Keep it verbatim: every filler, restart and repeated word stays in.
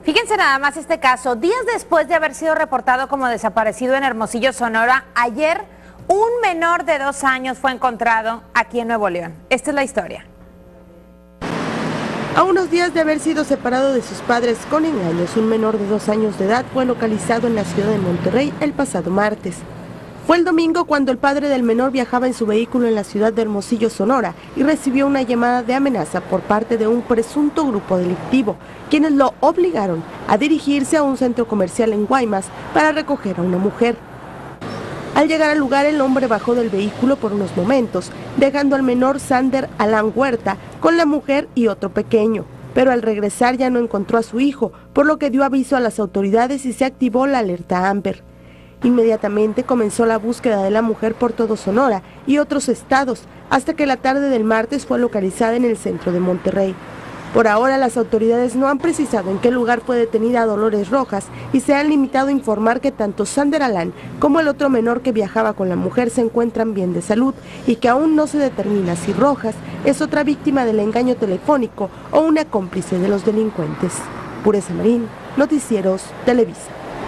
Fíjense nada más este caso. Días después de haber sido reportado como desaparecido en Hermosillo, Sonora, ayer un menor de dos años fue encontrado aquí en Nuevo León. Esta es la historia. A unos días de haber sido separado de sus padres con engaños, un menor de dos años de edad fue localizado en la ciudad de Monterrey el pasado martes. Fue el domingo cuando el padre del menor viajaba en su vehículo en la ciudad de Hermosillo, Sonora, y recibió una llamada de amenaza por parte de un presunto grupo delictivo, quienes lo obligaron a dirigirse a un centro comercial en Guaymas para recoger a una mujer. Al llegar al lugar, el hombre bajó del vehículo por unos momentos, dejando al menor Sander Alan Huerta con la mujer y otro pequeño, pero al regresar ya no encontró a su hijo, por lo que dio aviso a las autoridades y se activó la alerta Amber. Inmediatamente comenzó la búsqueda de la mujer por todo Sonora y otros estados, hasta que la tarde del martes fue localizada en el centro de Monterrey. Por ahora las autoridades no han precisado en qué lugar fue detenida Dolores Rojas y se han limitado a informar que tanto Sander Alan como el otro menor que viajaba con la mujer se encuentran bien de salud y que aún no se determina si Rojas es otra víctima del engaño telefónico o una cómplice de los delincuentes. Pureza Marín, Noticieros Televisa.